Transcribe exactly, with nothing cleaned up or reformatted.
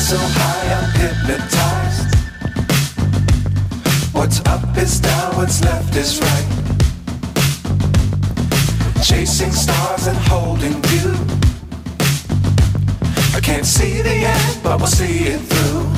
so high I'm hypnotized. What's up is down, what's left is right. Chasing stars and holding you. I can't see the end, but we'll see it through.